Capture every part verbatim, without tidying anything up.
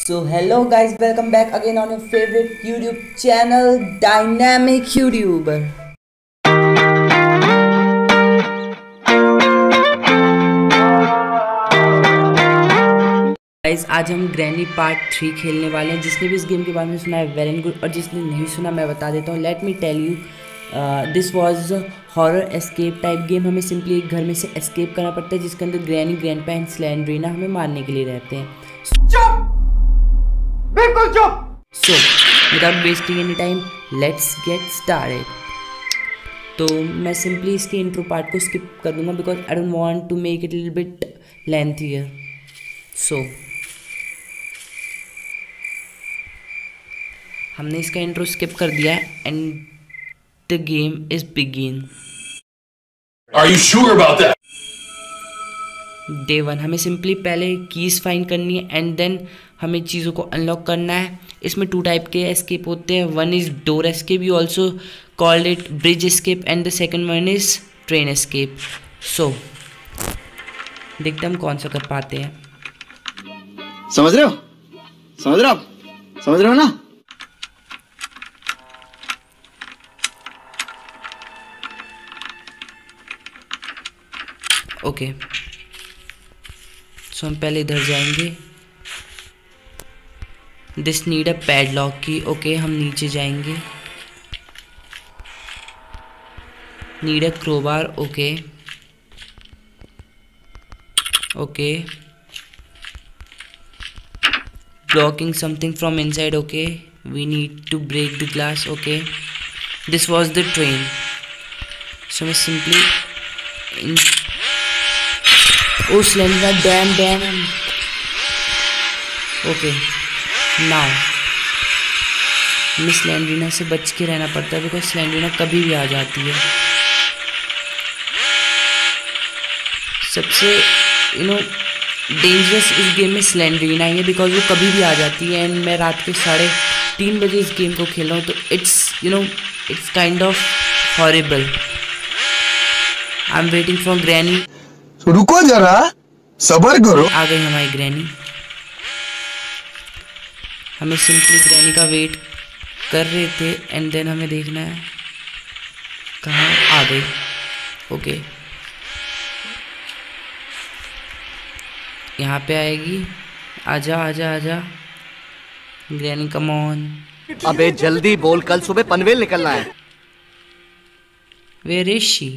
So hello guys, welcome back again on your favorite YouTube channel, Dynamic YouTuber. Guys आज हम granny part three खेलने वाले हैं। जिसने भी इस गेम के बारे में सुना है वेल एंड गुड, और जिसने नहीं सुना मैं बता देता हूँ। Let me tell you, this was horror escape type game. हमें सिंपली एक घर में से एस्केप करना पड़ता है जिसके अंदर ग्रैनी, ग्रैंडपा एंड स्लेंडरीना हमें मारने के लिए रहते हैं। चुप, बिल्कुल चुप। So without wasting any time let's get started. तो मैं सिंपली इसके इंट्रो पार्ट को स्किप कर दूंगा because I don't want to make it little bit lengthier. So हमने इसका इंट्रो स्किप कर दिया है and the game is begin. Are you sure about that? Day one हमें सिंपली पहले कीज़ फाइंड करनी है एंड देन हमें चीज़ों को अनलॉक करना है। इसमें टू टाइप के एस्केप होते हैं। One is door escape, you also called it bridge escape, and the second one is train escape. So देखते हम कौन सा कर पाते हैं। समझ रहे हो समझ रहे हो आप समझ रहे हो ना? ओके सो हम पहले इधर जाएंगे। This need a padlock key. Okay हम नीचे जाएंगे। Need a crowbar. Okay okay blocking something from inside. Okay, we need to break the glass. Okay, this was the train, so we simply in oh slender, damn damn. Okay, now miss Slendrina से बच के रहना पड़ता है because Slendrina कभी भी आ जाती है। सबसे यू नो डेंजरस इस गेम में स्लेंडरीना ही है बिकॉज वो कभी भी आ जाती है। एंड मैं रात के साढ़े तीन बजे इस गेम को खेल रहा हूँ, तो it's you know it's kind of horrible. I am waiting for granny. रुको जरा, सब्र करो। आ गई हमारी ग्रैनी। हमें सिंपली ग्रैनी का वेट कर रहे थे एंड देन हमें देखना है कहाँ आ गई। ओके यहाँ पे आएगी। आजा आजा आजा ग्रैनी, कम ऑन। अबे जल्दी बोल, कल सुबह पनवेल निकलना है। Where is she?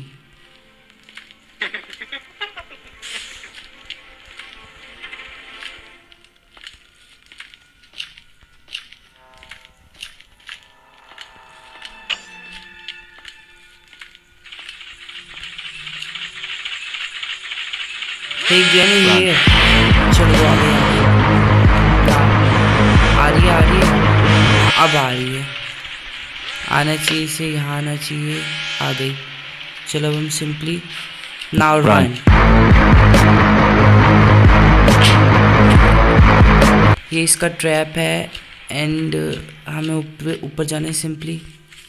Hey granny, ये चलो आ गई आ रही है आ रही है अब आ रही है। आना चाहिए इसे, यहाँ आना चाहिए। आ गई। चलो हम सिंपली नाउ रन। ये इसका ट्रैप है एंड हमें ऊपर ऊपर जाना है simply.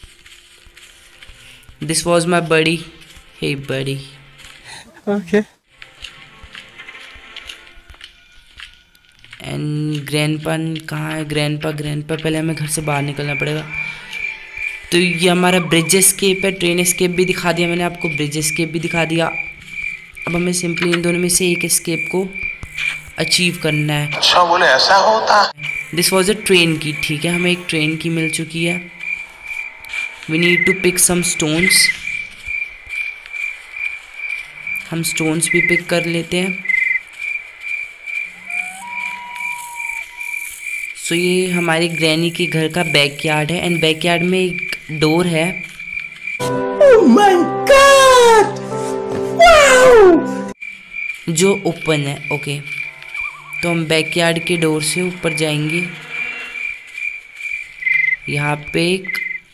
This was my buddy. Hey buddy. Okay and grandpa कहाँ है? ग्रैंडपा ग्रैंडपा पहले हमें घर से बाहर निकलना पड़ेगा। तो ये हमारा ब्रिज एस्केप है। ट्रेन एस्केप भी दिखा दिया मैंने आपको, ब्रिज एस्केप भी दिखा दिया। अब हमें सिंपली इन दोनों में से एक एस्केप को अचीव करना है। अच्छा बोले ऐसा होता। दिस वॉज अ ट्रेन की। ठीक है, हमें एक ट्रेन की मिल चुकी है। We need to pick some stones. हम स्टोन्स भी पिक कर लेते हैं। सो so, ये हमारी ग्रैनी के घर का बैकयार्ड है एंड बैकयार्ड में एक डोर है। Oh my God! Wow! जो ओपन है। ओके तो हम बैकयार्ड के डोर से ऊपर जाएंगे। यहाँ पे एक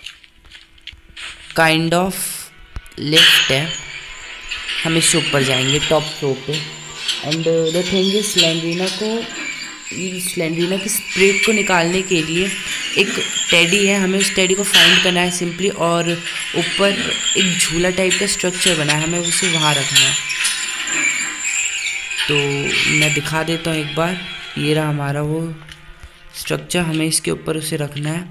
काइंड ऑफ लिफ्ट है, हम इससे ऊपर जाएंगे टॉप फ्लोर पे। And the thing is Slendrina को स्लेंडरीना की स्प्रिट को निकालने के लिए एक टेडी है, हमें उस टेडी को फाइंड करना है सिंपली। और ऊपर एक झूला टाइप का स्ट्रक्चर बना है, हमें उसे वहाँ रखना है। तो मैं दिखा देता हूँ एक बार। ये रहा हमारा वो स्ट्रक्चर, हमें इसके ऊपर उसे रखना है,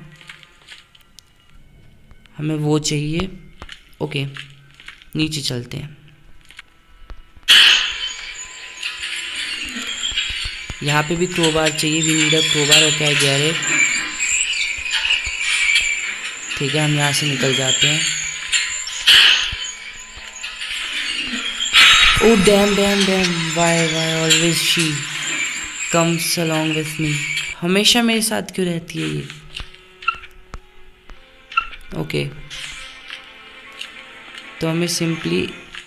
हमें वो चाहिए। ओके नीचे चलते हैं। यहाँ पे भी क्रोबार चाहिए, we need a crowbar. Okay I get it. ठीक है हम यहाँ से निकल जाते हैं। Oh damn damn damn, why why always she comes along with me. हमेशा मेरे साथ क्यों रहती है ये? ओके तो हमें simply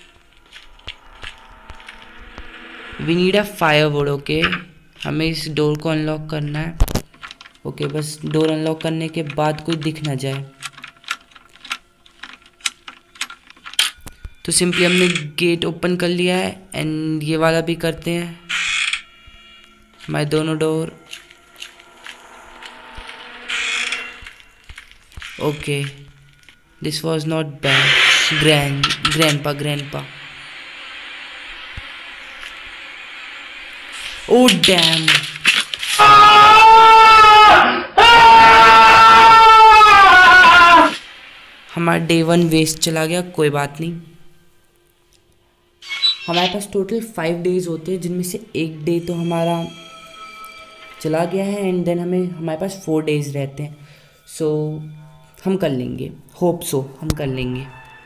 we need a firewood. Okay हमें इस डोर को अनलॉक करना है। ओके okay, बस डोर अनलॉक करने के बाद कोई दिख ना जाए। तो सिंपली हमने गेट ओपन कर लिया है एंड ये वाला भी करते हैं, हमारे दोनों door. Okay this was not bad. Grand grandpa grandpa oh damn, हमारा डे वन वेस्ट चला गया। कोई बात नहीं, हमारे पास टोटल फाइव डेज होते हैं जिनमें से एक डे तो हमारा चला गया है एंड देन हमें हमारे पास फोर डेज रहते हैं। सो so, हम कर लेंगे, होप सो हम कर लेंगे।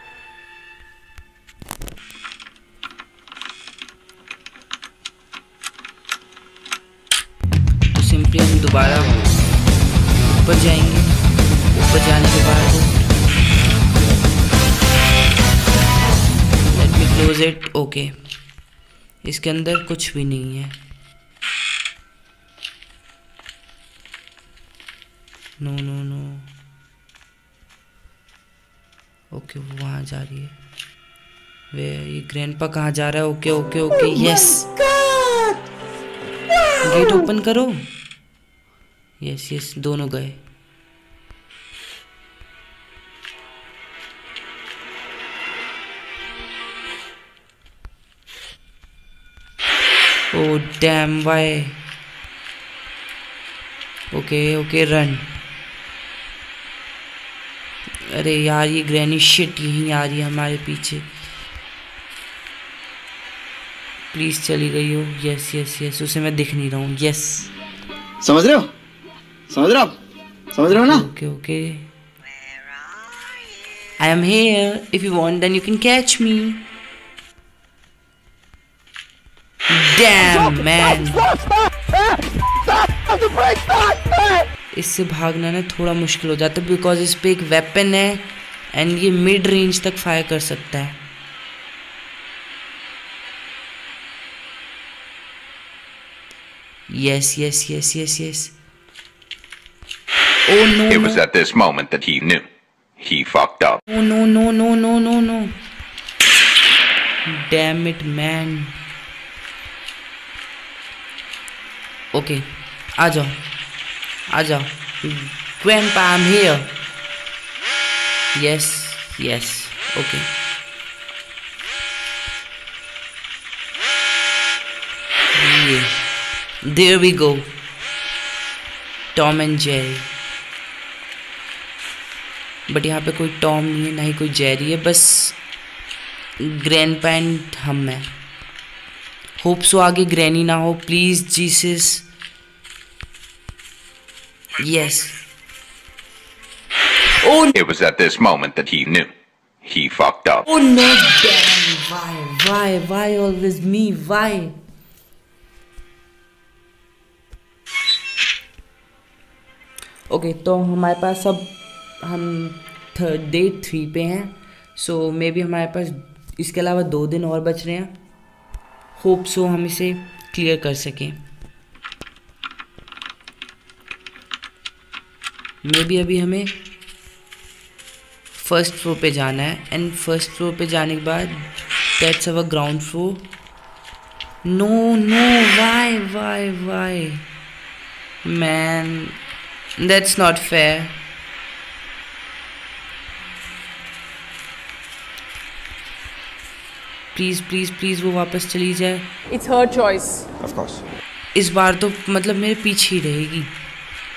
तो सिंपली हम दोबारा ऊपर जाएंगे। ऊपर जाने के बाद let me close it. Okay इसके अंदर कुछ भी नहीं है। No no no. ओके वो वहाँ जा रही है। वे ये ग्रैंडपा कहाँ जा रहा है? Okay okay okay yes, get open करो। यस यस दोनों गए। Oh damn why? Okay okay run। अरे यार ये ग्रैनी शिट यहीं आ रही है हमारे पीछे। प्लीज चली गई हो। यस यस यस उसे मैं दिख नहीं रहा हूँ। यस समझ रहे हो? समझ रहे हो आप? समझ रहे हो ना? Okay okay I am here, if you want then you can catch me. Damn man, इससे भागना ना थोड़ा मुश्किल हो जाता है बिकॉज इस पे एक वेपन है एंड ये मिड रेंज तक फायर कर सकता है। Yes yes yes yes yes. Oh no It no was at this moment that he knew. He fucked up. oh no no no no no no damn it man। Okay okay, आ जाओ आ जाओ। Grandpa I'm here। yes yes okay। yeah. there we go Tom and Jerry। But यहाँ पे कोई Tom नहीं है ना ही कोई जेरी है, बस ग्रैंडपा एंड हम हैं। होप सो आगे ग्रैनी ना हो please Jesus. Yes oh It was at this moment that he knew. He fucked up. oh no damn why why why always me why। Okay तो हमारे पास अब हम थर्ड डे थ्री पे हैं। सो may be हमारे पास इसके अलावा दो दिन और बच रहे हैं। होप सो हम इसे क्लियर कर सकें। मे बी अभी हमें फर्स्ट फ्लोर पे जाना है एंड फर्स्ट फ्लोर पे जाने के बाद that's our ground floor. No no why why why man, that's not fair. Please please please वो वापस चली जाए। It's her choice. Of course. इस बार तो मतलब मेरे पीछे ही रहेगी।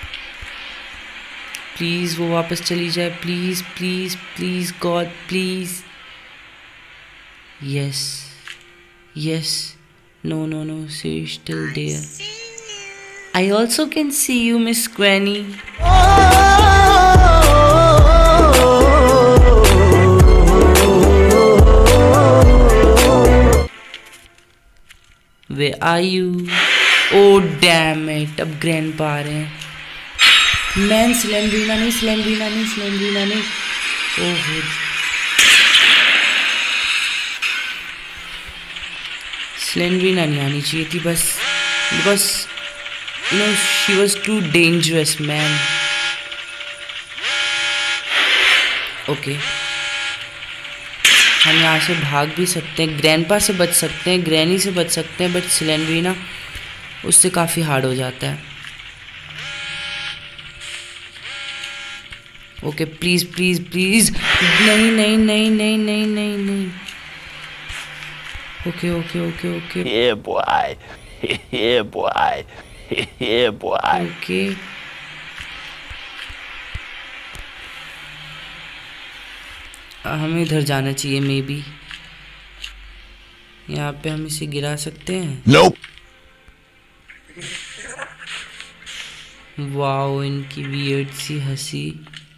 प्लीज़ वो वापस चली जाए, please please please God please. Yes yes, no no no, she is still there. I also can see you miss granny. Where are you? Oh damn it! अब ग्रैंडपा आ रहे हैं। मैन स्लेंड्रीना नहीं, Slendrina नहीं, Slendrina नहीं। Oh, Slendrina नहीं आनी चाहिए थी बस, because you know she was too dangerous man. Okay, हम यहाँ से भाग भी सकते हैं, ग्रैंडपा से बच सकते हैं, ग्रैनी से बच सकते हैं, बट स्लेंड्रीना उससे काफ़ी हार्ड हो जाता है। ओके प्लीज़ प्लीज़ प्लीज़, नहीं नहीं नहीं नहीं नहीं नहीं नहीं। Okay okay okay okay, Yeah, boy. Yeah, boy. Yeah, boy. Okay हमें इधर जाना चाहिए मे बी। यहाँ पे हम इसे गिरा सकते हैं। Nope. वाओ, इनकी वियर्ड सी हंसी।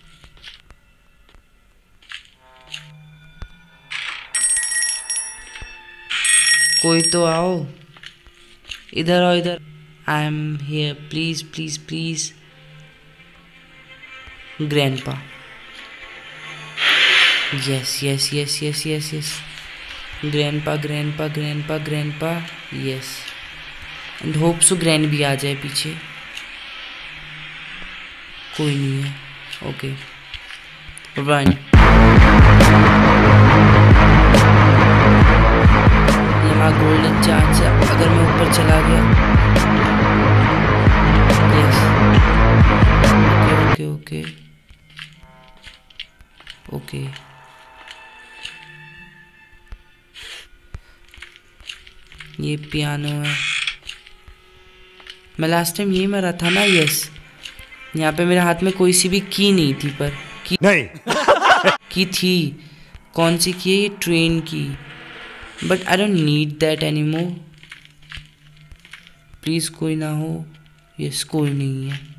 कोई तो आओ, इधर आओ इधर। I am here, please please please. Grandpa, yes yes yes yes yes yes. Grandpa grandpa grandpa grandpa, yes. And hope so grand भी आ जाए पीछे। कोई नहीं है, ओके रन। यहाँ गोल्डन चांस है अगर मैं ऊपर चला गया। Yes, okay okay okay okay. ये पियानो है, मैं लास्ट टाइम यही मरा था ना। यस, यहाँ पे मेरे हाथ में कोई सी भी की नहीं थी, पर की नहीं की थी। कौन सी की है? ये ट्रेन की, but I don't need that any more. Please कोई ना हो। यस, कोई नहीं है।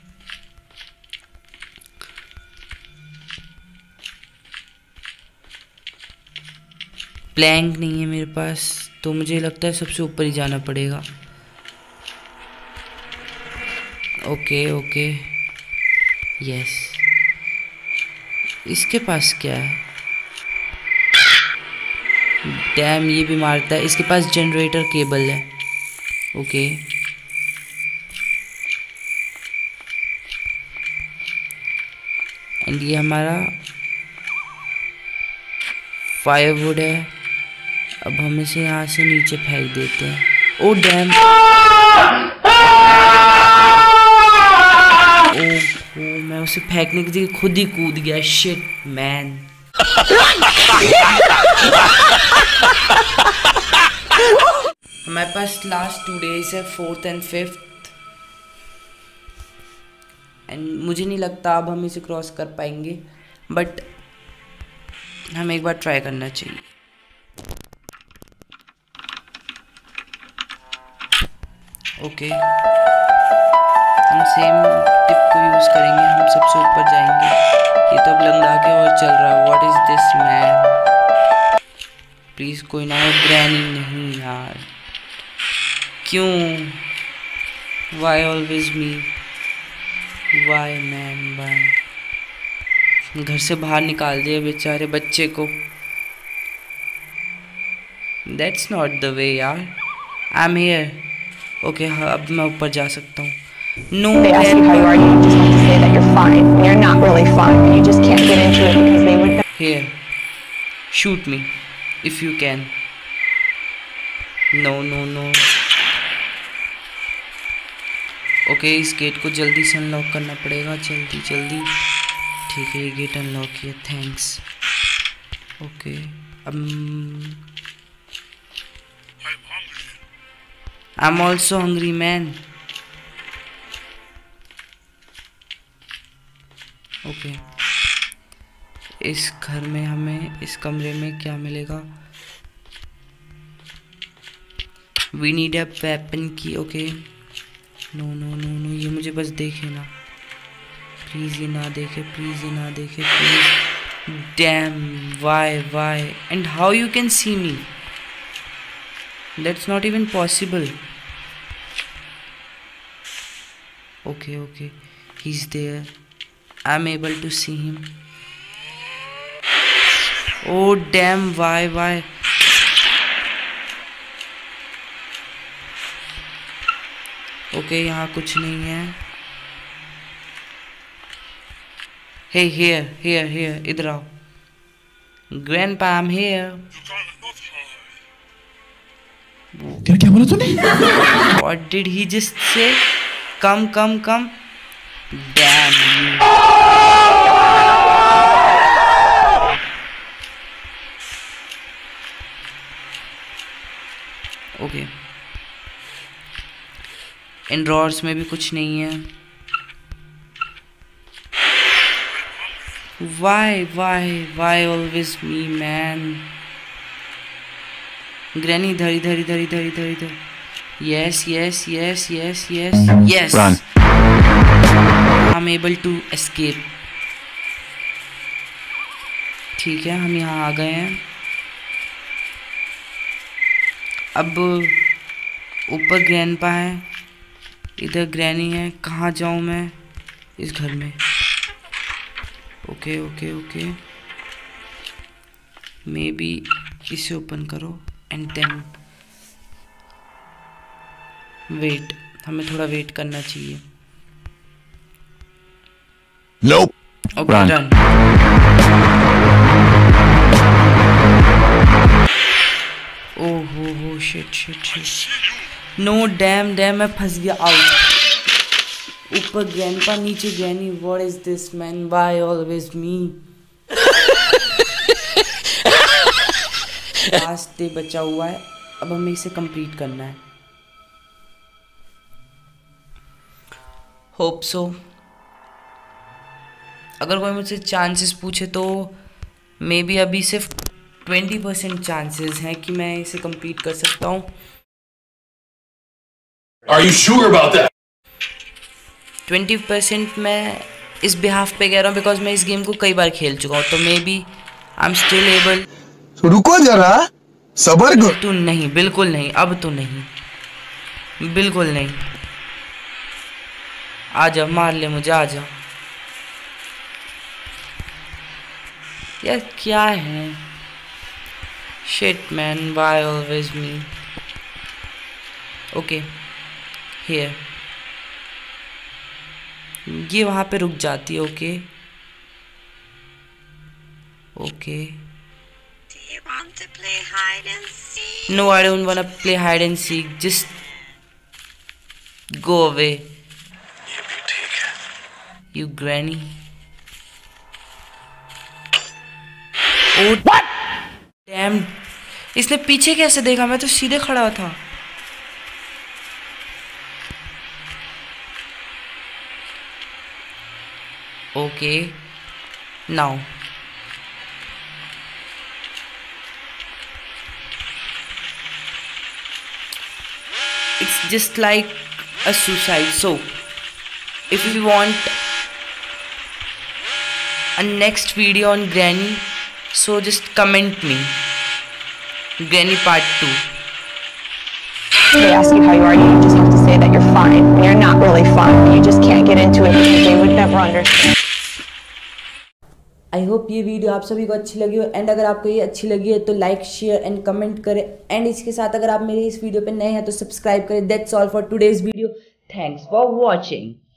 प्लैंक नहीं है मेरे पास, तो मुझे लगता है सबसे ऊपर ही जाना पड़ेगा। Okay okay, yes. इसके पास क्या है? डैम, ये भी मारता है। इसके पास जनरेटर केबल है। ओके, एंड ये हमारा फायरवुड है। अब हम इसे यहाँ से नीचे फेंक देते हैं। ओ डैम, ओ, ओ मैं उसे फेंकने की जगह खुद ही कूद गया। Shit man. हमारे पास लास्ट टू डेज है, फोर्थ एंड फिफ्थ, एंड मुझे नहीं लगता अब हम इसे क्रॉस कर पाएंगे, बट हमें एक बार ट्राई करना चाहिए। ओके, हम सेम टिप को यूज़ करेंगे, हम सबसे ऊपर जाएंगे। ये तो अब लंगा के और चल रहा है। What is this man? Please कोई ना हो। ग्रैनी नहीं यार, क्यों? Why always me? Why man why? घर से बाहर निकाल दिए बेचारे बच्चे को। दैट्स नॉट द वे यार। आई एम हियर। ओके, हाँ अब मैं ऊपर जा सकता हूँ। No, They ask you how you are, you just have to say that you're fine. And you're not really fine. You just can't get into it because they would. here, shoot me if you can. No no no. Okay, इस gate को जल्दी से unlock करना पड़ेगा, जल्दी जल्दी। ठीक है, ये गेट अनलॉक किया, थैंक्स। ओके, अब I am also hungry man. Okay, इस घर में हमें, इस कमरे में क्या मिलेगा? वी नीड अ वेपन की। Okay, no no no no, ये मुझे बस देखे ना, प्लीज़ ये ना देखे, प्लीज़ ये ना देखे, please. Damn, why why and how you can see me? That's not even possible. Okay okay, he is there, I am able to see him. Oh damn, why why. Okay, यहाँ कुछ नहीं है। हे here here here, इधर आओ। Grandpa, I am here. क्या क्या बोला तूने? What did he just say? Come, come, come. Damn you. Okay. इन ड्रॉर्स में भी कुछ नहीं है। Why, why, why always me, man? Granny, इधर इधर इधर इधर इधर इधर। Yes, yes, yes, yes, yes, yes. Run. I'm able to escape. ठीक है, हम यहाँ आ गए हैं। अब ऊपर ग्रैंडपा है, इधर ग्रैनी है। कहाँ जाऊँ मैं? इस घर में। Okay okay okay, maybe इसे ओपन करो एंड देन वेट, हमें थोड़ा वेट करना चाहिए। Nope. Okay, Run. Done. Oh हो हो, shit shit shit, no damn damn, मैं फंस गया। आउट। ऊपर ग्रैंडपा, नीचे granny. What is this man? Why always me? Last day बचा हुआ है, अब हमें इसे कंप्लीट करना है। Hope so. अगर कोई मुझसे चांसेस पूछे तो मे बी अभी सिर्फ ट्वेंटी परसेंट चांसेस हैं कि मैं इसे कंप्लीट कर सकता हूँ। Are you sure about that? Twenty percent मैं इस बिहाफ पे कह रहा हूँ बिकॉज मैं इस गेम को कई बार खेल चुका हूँ, तो maybe I am still able. रुको जरा, सबर करो। तो नहीं, बिल्कुल नहीं, अब तो नहीं, बिल्कुल नहीं। आ जा, मार ले मुझे, आ जा। यार क्या है? Shit man, why always me? Okay, here. ये वहां पे रुक जाती है। Okay okay, Want to play hide and seek? no, I don't wanna play hide and seek, just go away, you granny. Oh what? Damn, इसने पीछे कैसे देखा? मैं तो सीधे खड़ा था। Okay, now it's just like a suicide. So if you want a next video on Granny, so just comment me Granny part two. They ask you how you are, you just have to say that you're fine. And you're not really fine. You just can't get into it because they would never understand. I hope ये video आप सभी को अच्छी लगी हो, and अगर आपको ये अच्छी लगी है तो लाइक, शेयर एंड कमेंट करें, एंड इसके साथ अगर आप मेरे इस वीडियो पे नए हैं तो सब्सक्राइब करें। That's all for today's video. Thanks for watching.